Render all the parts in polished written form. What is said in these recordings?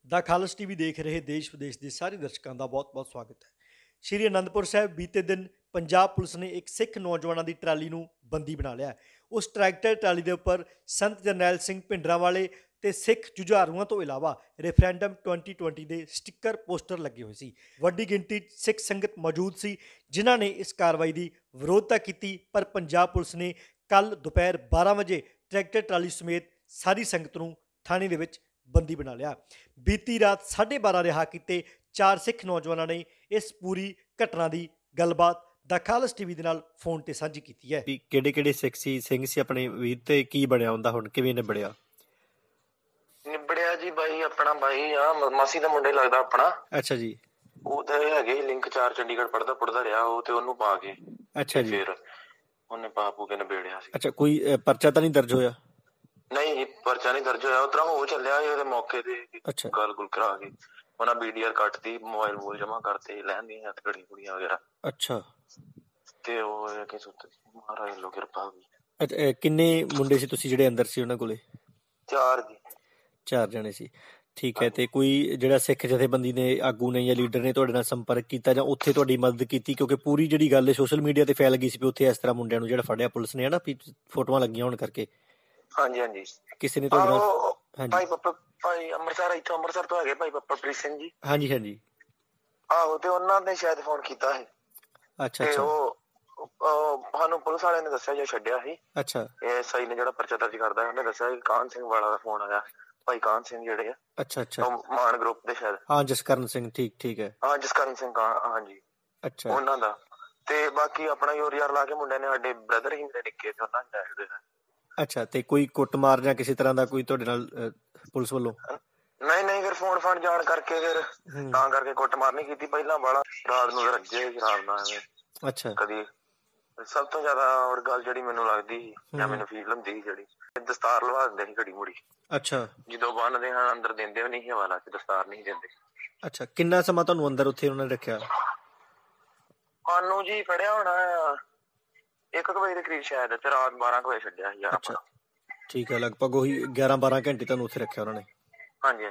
ਦਾ ਖਾਲਸ TV ਦੇਖ ਰਹੇ ਦੇਸ਼ ਵਿਦੇਸ਼ ਦੇ ਸਾਰੇ ਦਰਸ਼ਕਾਂ ਦਾ ਬਹੁਤ-ਬਹੁਤ ਸਵਾਗਤ ਹੈ। ਸ਼੍ਰੀ ਅਨੰਦਪੁਰ ਸਾਹਿਬ ਬੀਤੇ ਦਿਨ ਪੰਜਾਬ ਪੁਲਿਸ ਨੇ ਇੱਕ ਸਿੱਖ ਨੌਜਵਾਨਾਂ ਦੀ ਟਰਾਲੀ ਨੂੰ ਬੰਦੀ ਬਣਾ ਲਿਆ। ਉਸ ਟਰੈਕਟਰ ਟਰਾਲੀ ਦੇ ਉੱਪਰ ਸੰਤ ਜਰਨੈਲ ਸਿੰਘ ਭਿੰਡਰਾਂਵਾਲੇ ਤੇ ਸਿੱਖ ਜੁਝਾਰੂਆਂ ਤੋਂ ਇਲਾਵਾ ਰੈਫਰੈਂਡਮ 2020 ਦੇ ਸਟicker ਪੋਸਟਰ ਲੱਗੇ ਹੋਏ ਸੀ। ਵੱਡੀ ਗਿਣਤੀ ਸਿੱਖ ਸੰਗਤ ਮੌਜੂਦ ਸੀ ਜਿਨ੍ਹਾਂ ਨੇ ਇਸ ਕਾਰਵਾਈ ਦੀ ਵਿਰੋਧਤਾ ਕੀਤੀ, ਪਰ ਪੰਜਾਬ ਪੁਲਿਸ ਨੇ ਕੱਲ ਦੁਪਹਿਰ 12 ਵਜੇ ਟਰੈਕਟਰ ਟਰਾਲੀ ਸਮੇਤ ਸਾਰੀ ਸੰਗਤ ਨੂੰ ਥਾਣੇ ਦੇ ਵਿੱਚ ਬੰਦੀ ਬਣਾ ਲਿਆ। ਬੀਤੀ ਰਾਤ 12:30 ਰਿਹਾ ਕੀਤੇ 4 ਸਿੱਖ ਨੌਜਵਾਨਾਂ ਨੇ ਇਸ ਪੂਰੀ ਘਟਨਾ ਦੀ ਗੱਲਬਾਤ ਦਾ ਖਾਲਸ ਟੀਵੀ ਦੇ ਨਾਲ ਫੋਨ ਤੇ ਸਾਂਝੀ ਕੀਤੀ ਹੈ। ਕਿਹੜੇ ਸਿੱਖ ਸਿੰਘ ਸੀ ਆਪਣੇ ਵੀਰ, ਤੇ ਕੀ ਬਣਿਆ ਹੁੰਦਾ, ਹੁਣ ਕਿਵੇਂ ਨਿਬੜਿਆ ਜੀ? ਬਾਈ ਆਪਣਾ ਬਾਈ ਆ, ਮਾਸੀ ਦਾ ਮੁੰਡਾ ਲੱਗਦਾ ਆਪਣਾ। ਅੱਛਾ ਜੀ। ਉਹ ਤਾਂ ਹੈਗੇ ਲਿੰਕ 4 ਚੰਡੀਗੜ੍ਹ ਪੜਦਾ ਰਿਹਾ ਉਹ, ਤੇ ਉਹਨੂੰ ਪਾ ਕੇ ਅੱਛਾ ਜੀ ਫਿਰ ਉਹਨੇ ਪਾ ਕੇ ਨਿਬੇੜਿਆ ਸੀ। ਅੱਛਾ, ਕੋਈ ਪਰਚਾ ਤਾਂ ਨਹੀਂ ਦਰਜ ਹੋਇਆ? ਨਹੀਂ ਜੀ, ਪਰਚਾ ਨਹੀਂ ਦਰਜ ਹੋਇਆ। ਉਤਰਾ ਹੋ ਚੱਲਿਆ ਉਹਦੇ ਮੌਕੇ ਤੇ ਅੱਛਾ, ਗੱਲ ਗੁਲ ਕਰਾ ਕੇ ਉਹਨਾਂ BDR ਕੱਟਤੀ, ਮੋਬਾਈਲ ਜਮਾ ਕਰਤੇ, ਲੈਣ ਦੀਆਂ ਹੱਥਕੜੀ ਕੁੜੀਆਂ ਵਗੈਰਾ। ਅੱਛਾ, ਤੇ ਉਹ ਕਿ ਸੁੱਤ ਮਹਾਰਾਜ ਲੋ ਕਿਰਪਾ ਹੋਈ। ਅੱਛਾ, ਕਿੰਨੇ ਮੁੰਡੇ ਸੀ ਤੁਸੀਂ ਜਿਹੜੇ ਅੰਦਰ ਸੀ ਉਹਨਾਂ ਕੋਲੇ? 4 ਜੀ। 4 ਜਣੇ ਸੀ, ਠੀਕ ਹੈ। ਤੇ ਕੋਈ ਜਿਹੜਾ ਸਿੱਖ ਜਥੇਬੰਦੀ ਨੇ ਆਗੂ ਨੇ ਜਾਂ ਲੀਡਰ ਨੇ ਤੁਹਾਡੇ ਨਾਲ ਸੰਪਰਕ ਕੀਤਾ ਜਾਂ ਉੱਥੇ ਤੁਹਾਡੀ ਮਦਦ ਕੀਤੀ? ਕਿਉਂਕਿ ਪੂਰੀ ਜਿਹੜੀ ਗੱਲ ਸੋਸ਼ਲ ਮੀਡੀਆ ਤੇ ਫੈਲ ਗਈ ਸੀ ਵੀ ਉੱਥੇ ਇਸ ਤਰ੍ਹਾਂ ਮੁੰਡਿਆਂ ਨੂੰ ਜਿਹੜਾ ਫੜਿਆ ਪੁਲਿਸ ਨੇ, ਹਨਾ, ਫੋਟੋਆਂ ਲੱਗੀਆਂ ਹੋਣ ਕਰਕੇ। ਹਾਂਜੀ, ਕਿਸੇ ਨੇ ਤੁਹਾਡੇ ਨਾਲ? ਭਾਈ ਅੰਮ੍ਰਿਤਸਰ ਤੋਂ ਹੈਗੇ ਭਾਈ ਪ੍ਰੀਤ ਸਿੰਘ ਜੀ। ਹਾਂਜੀ। ਆਹੋ, ਤੇ ਉਹਨਾਂ ਨੇ ਸ਼ਾਇਦ ਫੋਨ ਕੀਤਾ ਸੀ। ਅੱਛਾ। ਤੇ ਉਹ ਸਾਨੂੰ ਪੁਲਿਸ ਵਾਲਿਆਂ ਨੇ ਦੱਸਿਆ ਜੇ ਛੱਡਿਆ ਸੀ। ਅੱਛਾ। SI ਨੇ ਜਿਹੜਾ ਪਰਚਾ ਦਰਜ ਕਰਦਾ ਉਹਨੇ ਦੱਸਿਆ ਕਿ ਕਾਹਨ ਸਿੰਘ ਵਾਲਾ ਦਾ ਫੋਨ ਆਇਆ, ਭਾਈ ਕਾਹਨ ਸਿੰਘ ਜਿਹੜੇ ਆ। ਅੱਛਾ। ਮਾਨ ਗਰੁੱਪ ਦੇ ਸ਼ਾਇਦ। ਹਾਂ, ਜਸਕਰਨ ਸਿੰਘ। ਠੀਕ ਹੈ। ਹਾਂ, ਜਸਕਰਨ ਸਿੰਘ, ਹਾਂਜੀ। ਅੱਛਾ, ਉਹਨਾਂ ਦਾ। ਤੇ ਬਾਕੀ ਆਪਣਾ ਯਾਰ ਲਾ ਕੇ ਮੁੰਡਿਆਂ ਨੇ, ਸਾਡੇ ਬ੍ਰਦਰ ਹੀ ਮੇਰੇ ਨਿੱਕੇ, ਤੇ ਉਹਨਾਂ ਨੇ। ਅੱਛਾ, ਤੇ ਕੋਈ ਕੁੱਟਮਾਰ ਜਾਂ ਕਿਸੇ ਤਰ੍ਹਾਂ ਦਾ ਕੋਈ ਤੁਹਾਡੇ ਨਾਲ ਪੁਲਿਸ ਵੱਲੋਂ? ਨਹੀਂ, ਫਿਰ ਫੋਨ ਜਾਣ ਕਰਕੇ ਫਿਰ ਤਾਂ ਕਰਕੇ ਕੁੱਟਮਾਰ ਨਹੀਂ ਕੀਤੀ। ਪਹਿਲਾਂ ਬਾਹਲਾ ਰਾਤ ਨੂੰ ਰੱਜੇ ਸ਼ਰਾਬ ਨਾਲ ਐਵੇਂ। ਅੱਛਾ। ਕਦੀ ਸਭ ਤੋਂ ਜ਼ਿਆਦਾ ਹੋਰ ਗੱਲ ਜਿਹੜੀ ਮੈਨੂੰ ਲੱਗਦੀ ਸੀ ਜਾਂ ਮੈਨੂੰ ਫੀਲ ਹੁੰਦੀ ਸੀ, ਜਿਹੜੀ ਦਸਤਾਰ ਲਵਾ ਦਿੰਦੇ ਸੀ ਘੜੀ ਮੁੜੀ। ਅੱਛਾ। ਜਦੋਂ ਬੰਨਦੇ ਹਾਂ ਅੰਦਰ ਦਿੰਦੇ ਵੀ ਨਹੀਂ ਹਵਾ ਲਾ ਕੇ, ਦਸਤਾਰ ਨਹੀਂ ਦਿੰਦੇ। ਅੱਛਾ, ਕਿੰਨਾ ਸਮਾਂ ਤੁਹਾਨੂੰ ਅੰਦਰ ਉੱਥੇ ਉਹਨਾਂ ਨੇ ਰੱਖਿਆ? ਸਾਨੂੰ ਜੀ ਫੜਿਆ ਹੋਣਾ 1 ਵਜੇ ਦੇ ਕਰੀਬ ਸ਼ਾਇਦ, ਤੇ ਰਾਤ 12 ਵਜੇ ਛੱਡਿਆ ਸੀ ਯਾਰ। ਅੱਛਾ, ਠੀਕ ਹੈ। ਲਗਭਗ ਉਹੀ 11-12 ਘੰਟੇ ਤੁਹਾਨੂੰ ਉੱਥੇ ਰੱਖਿਆ ਉਹਨਾਂ ਨੇ? ਹਾਂਜੀ।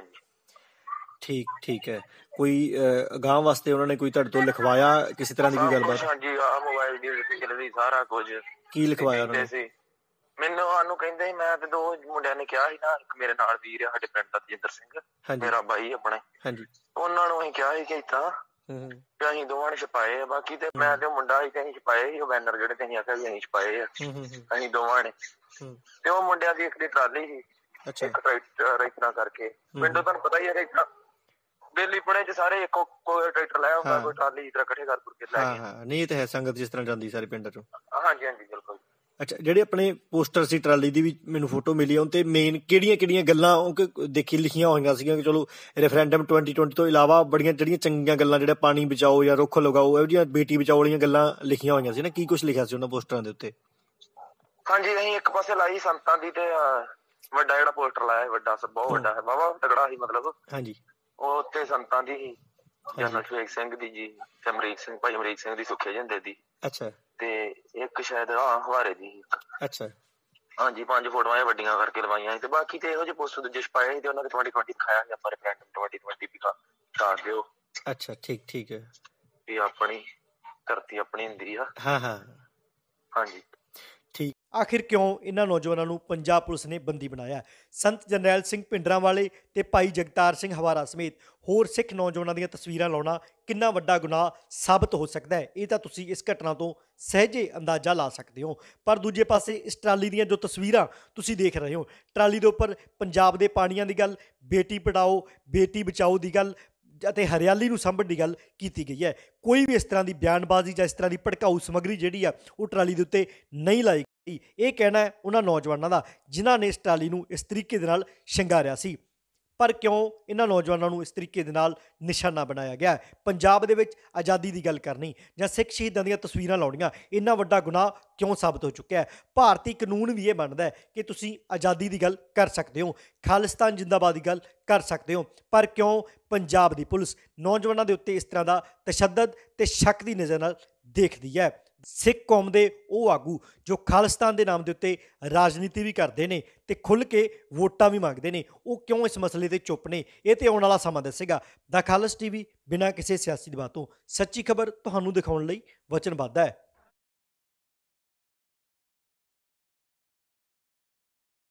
ਠੀਕ ਹੈ। ਕੋਈ ਅਗਾਂਹ ਵਾਸਤੇ ਉਹਨਾਂ ਨੇ ਕੋਈ ਤੁਹਾਡੇ ਤੋਂ ਲਿਖਵਾਇਆ ਕਿਸੇ ਤਰ੍ਹਾਂ ਦੀ ਕੋਈ ਗੱਲਬਾਤ? ਹਾਂਜੀ, ਆਹ ਮੋਬਾਈਲ ਦੀ ਡਿਟੇਲ ਦੀ ਸਾਰਾ ਕੁਝ। ਕੀ ਲਿਖਵਾਇਆ ਉਹਨਾਂ ਨੇ? ਮੈਨੂੰ ਸਾਨੂੰ ਕਹਿੰਦੇ, ਮੈਂ ਤੇ 2 ਮੁੰਡਿਆਂ ਨੇ ਕਿਹਾ ਸੀ ਨਾ, ਇੱਕ ਮੇਰੇ ਨਾਲ ਵੀਰ ਆ ਸਾਡੇ ਪਿੰਡ ਦਾ ਤੇਜਿੰਦਰ ਸਿੰਘ, ਮੇਰਾ ਬਾਈ ਆਪਣੇ। ਹਾਂਜੀ। ਉਹਨਾਂ ਨੂੰ ਅਸੀਂ ਕਿਹਾ ਸੀ ਕਿ ਏਦਾਂ ਤੇ ਅਸੀਂ ਦੋਵਾਂ ਨੇ ਛਪਾਏ ਆ। ਬਾਕੀ ਤੇ ਮੈਂ ਤੇ ਮੁੰਡਾ ਸੀ, ਤੇ ਅਸੀਂ ਛਪਾਏ ਸੀ ਉਹ ਬੈਨਰ ਜਿਹੜੇ ਤੇ ਅਸੀਂ ਆਖਿਆ ਵੀ ਅਸੀਂ ਛਪਾਏ ਆ ਅਸੀਂ ਦੋਵਾਂ ਨੇ। ਤੇ ਉਹ ਮੁੰਡਿਆਂ ਦੀ ਇੱਕ ਦੀ ਟਰਾਲੀ ਸੀ, ਇੱਕ ਟਰੈਕਟਰ ਇਸ ਤਰ੍ਹਾਂ ਕਰਕੇ। ਪਿੰਡੋਂ ਤੁਹਾਨੂੰ ਪਤਾ ਹੀ ਹੈ ਕਿ ਦਿੱਲੀ ਪੁਣੇ ਚ ਸਾਰੇ ਇੱਕੋ ਟਰੈਕਟਰ ਲੈ ਆਉਂਦਾ, ਕੋਈ ਟਰਾਲੀ ਇਸ ਤਰ੍ਹਾਂ ਇਕੱਠੇ ਕਰ ਕੇ ਲੈ ਕੇ। ਨਹੀਂ, ਇਹ ਤਾਂ ਹੈ, ਸੰਗਤ ਜਿਸ ਤਰ੍ਹਾਂ ਜਾਂਦੀ ਸਾਰੇ ਪਿੰਡਾਂ ਚੋਂ। ਹਾਂਜੀ, ਬਿਲਕੁਲ। ਅੱਛਾ, ਜਿਹੜੇ ਆਪਣੇ ਪੋਸਟਰ ਸੀ ਟਰਾਲੀ ਦੀ ਵੀ ਮੈਨੂੰ ਫੋਟੋ ਮਿਲੀ, ਉਹ ਤੇ ਮੇਨ ਕਿਹੜੀਆਂ ਗੱਲਾਂ ਦੇਖੀ ਲਿਖੀਆਂ ਹੋਈਆਂ ਸੀਗੀਆਂ ਕਿ ਚਲੋ ਰੈਫਰੈਂਡਮ 2020 ਤੋਂ ਇਲਾਵਾ ਬੜੀਆਂ ਜਿਹੜੀਆਂ ਚੰਗੀਆਂ ਗੱਲਾਂ, ਜਿਹੜਾ ਪਾਣੀ ਬਚਾਓ ਜਾਂ ਰੁੱਖ ਲਗਾਓ, ਇਹੋ ਜਿਹੀਆਂ ਬੇਟੀ ਬਚਾਓ ਵਾਲੀਆਂ ਗੱਲਾਂ ਲਿਖੀਆਂ ਹੋਈਆਂ ਸੀ ਨਾ? ਕੀ ਕੁਛ ਲਿਖਿਆ ਸੀ ਉਹਨਾਂ ਪੋਸਟਰਾਂ ਦੇ ਉੱਤੇ? ਹਾਂਜੀ, ਅਸੀਂ ਇੱਕ ਪਾਸੇ ਲਾਈ ਸੰਤਾਂ ਦੀ, ਤੇ ਵੱਡਾ ਜਿਹੜਾ ਪੋਸਟਰ ਲਾਇਆ ਵੱਡਾ, ਬਹੁਤ ਵੱਡਾ ਹੈ, ਵਾਹਵਾ ਤਗੜਾ ਸੀ ਮਤਲਬ। ਹਾਂਜੀ। ਉਹ ਉੱਤੇ ਸੰਤਾਂ ਦੀ ਸੀ, ਜਨਰਲ ਸ਼ੇਖ ਸਿੰਘ ਦੀ ਜੀ, ਤੇ ਭਾਈ ਅਮਰੀਕ ਸਿੰਘ ਦੀ, ਸੁੱਖੇ ਝੰਡੇ ਦੀ। ਅੱਛਾ। ਤੇ ਇੱਕ ਸ਼ਾਇਦ ਹਵਾਰੇ ਦੀ। ਅੱਛਾ। ਹਾਂਜੀ, 5 ਫੋਟੋਆਂ ਵੱਡੀਆਂ ਕਰਕੇ ਲਵਾਈਆਂ ਸੀ। ਤੇ ਬਾਕੀ ਤੇ ਇਹੋ ਜਿਹੇ ਪੋਸਟਰ ਦੂਜੇ ਛਪਾਏ ਸੀ, ਤੇ ਉਹਨਾਂ ਦੇ 2020 ਦਿਖਾਇਆ ਸੀ ਆਪਾਂ, ਰੈਫਰੈਂਡਮ 2020 ਵੀ ਸਾਥ ਦਿਓ। ਅੱਛਾ, ਠੀਕ ਹੈ। ਵੀ ਆਪਣੀ ਧਰਤੀ ਆਪਣੀ ਹੁੰਦੀ ਆ। ਹਾਂ। ਹਾਂਜੀ। ਆਖਿਰ ਕਿਉਂ ਇਹਨਾਂ ਨੌਜਵਾਨਾਂ ਨੂੰ ਪੰਜਾਬ ਪੁਲਿਸ ਨੇ ਬੰਦੀ ਬਣਾਇਆ? ਸੰਤ ਜਰਨੈਲ ਸਿੰਘ ਭਿੰਡਰਾਂਵਾਲੇ ਤੇ ਭਾਈ ਜਗਤਾਰ ਸਿੰਘ ਹਵਾਰਾ ਸਮੇਤ ਹੋਰ ਸਿੱਖ ਨੌਜਵਾਨਾਂ ਦੀਆਂ ਤਸਵੀਰਾਂ ਲਾਉਣਾ ਕਿੰਨਾ ਵੱਡਾ ਗੁਨਾਹ ਸਾਬਤ ਹੋ ਸਕਦਾ ਹੈ, ਇਹ ਤਾਂ ਤੁਸੀਂ ਇਸ ਘਟਨਾ ਤੋਂ ਸਹਿਜੇ ਅੰਦਾਜ਼ਾ ਲਾ ਸਕਦੇ ਹੋ। ਪਰ ਦੂਜੇ ਪਾਸੇ ਇਸ ਟਰਾਲੀ ਦੀਆਂ ਜੋ ਤਸਵੀਰਾਂ ਤੁਸੀਂ ਦੇਖ ਰਹੇ ਹੋ, ਟਰਾਲੀ ਦੇ ਉੱਪਰ ਪੰਜਾਬ ਦੇ ਪਾਣੀਆਂ ਦੀ ਗੱਲ, ਬੇਟੀ ਪੜਾਓ ਬੇਟੀ ਬਚਾਓ ਦੀ ਗੱਲ ਅਤੇ ਹਰਿਆਲੀ ਨੂੰ ਸਾਂਭਣ ਦੀ ਗੱਲ ਕੀਤੀ ਗਈ ਹੈ। ਕੋਈ ਵੀ ਇਸ ਤਰ੍ਹਾਂ ਦੀ ਬਿਆਨਬਾਜ਼ੀ ਜਾਂ ਇਸ ਤਰ੍ਹਾਂ ਦੀ ਭੜਕਾਊ ਸਮੱਗਰੀ ਜਿਹੜੀ ਆ ਉਹ ਟਰਾਲੀ ਦੇ ਉੱਤੇ ਨਹੀਂ ਲਾਈ ਗਈ। ਇਹ ਕਹਿਣਾ ਹੈ ਉਹਨਾਂ ਨੌਜਵਾਨਾਂ ਦਾ ਜਿਨ੍ਹਾਂ ਨੇ ਇਸ ਟਰਾਲੀ ਨੂੰ ਇਸ ਤਰੀਕੇ ਦੇ ਨਾਲ ਸ਼ਿੰਗਾਰਿਆ ਸੀ। ਪਰ ਕਿਉਂ ਇਹਨਾਂ ਨੌਜਵਾਨਾਂ ਨੂੰ ਇਸ ਤਰੀਕੇ ਦੇ ਨਾਲ ਨਿਸ਼ਾਨਾ ਬਣਾਇਆ ਗਿਆ? ਪੰਜਾਬ ਦੇ ਵਿੱਚ ਆਜ਼ਾਦੀ ਦੀ ਗੱਲ ਕਰਨੀ ਜਾਂ ਸਿੱਖ ਸ਼ਹੀਦਾਂ ਦੀਆਂ ਤਸਵੀਰਾਂ ਲਾਉਣੀਆਂ ਇੰਨਾ ਵੱਡਾ ਗੁਨਾਹ ਕਿਉਂ ਸਾਬਤ ਹੋ ਚੁੱਕਿਆ ਹੈ? ਭਾਰਤੀ ਕਾਨੂੰਨ ਵੀ ਇਹ ਮੰਨਦਾ ਹੈ ਕਿ ਤੁਸੀਂ ਆਜ਼ਾਦੀ ਦੀ ਗੱਲ ਕਰ ਸਕਦੇ ਹੋ, ਖਾਲਿਸਤਾਨ ਜਿੰਦਾਬਾਦ ਦੀ ਗੱਲ ਕਰ ਸਕਦੇ ਹੋ, ਪਰ ਕਿਉਂ ਪੰਜਾਬ ਦੀ ਪੁਲਿਸ ਨੌਜਵਾਨਾਂ ਦੇ ਉੱਤੇ ਇਸ ਤਰ੍ਹਾਂ ਦਾ ਤਸ਼ੱਦਦ ਤੇ ਸ਼ੱਕ ਦੀ ਨਜ਼ਰ ਨਾਲ ਦੇਖਦੀ ਹੈ? ਸਿੱਖ ਕੌਮ ਦੇ ਉਹ ਆਗੂ ਜੋ ਖਾਲਿਸਤਾਨ ਦੇ ਨਾਮ ਦੇ ਉੱਤੇ ਰਾਜਨੀਤੀ ਵੀ ਕਰਦੇ ਨੇ ਤੇ ਖੁੱਲ੍ਹ ਕੇ ਵੋਟਾਂ ਵੀ ਮੰਗਦੇ ਨੇ, ਉਹ ਕਿਉਂ ਇਸ ਮਸਲੇ ਤੇ ਚੁੱਪ ਨੇ? ਇਹ ਤੇ ਆਉਣ ਵਾਲਾ ਸਮਾਂ ਦੱਸੇਗਾ। ਦਾ ਖਾਲਸ ਟੀਵੀ ਬਿਨਾਂ ਕਿਸੇ ਸਿਆਸੀ ਦਬਾਅ ਤੋਂ ਸੱਚੀ ਖਬਰ ਤੁਹਾਨੂੰ ਦਿਖਾਉਣ ਲਈ ਵਚਨਬੱਧ ਹੈ।